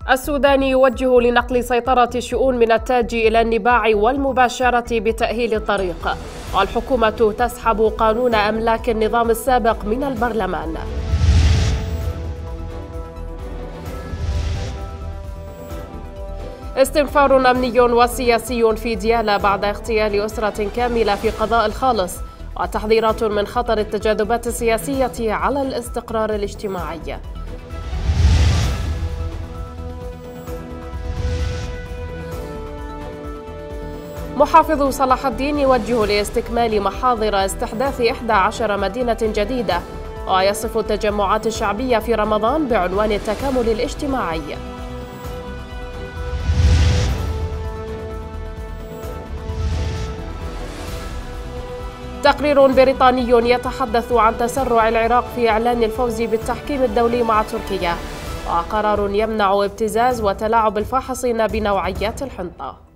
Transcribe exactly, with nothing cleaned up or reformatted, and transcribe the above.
السودان يوجه لنقل سيطرة الشؤون من التاج إلى النباع والمباشرة بتأهيل الطريق، والحكومة تسحب قانون أملاك النظام السابق من البرلمان. استنفار أمني وسياسي في ديالى بعد اغتيال أسرة كاملة في قضاء الخالص، وتحذيرات من خطر التجاذبات السياسية على الاستقرار الاجتماعي. محافظ صلاح الدين يوجه لاستكمال محاضر استحداث إحدى عشرة مدينة جديدة، ويصف التجمعات الشعبية في رمضان بعنوان التكامل الاجتماعي. تقرير بريطاني يتحدث عن تسرع العراق في إعلان الفوز بالتحكيم الدولي مع تركيا، وقرار يمنع ابتزاز وتلاعب الفاحصين بنوعيات الحنطة.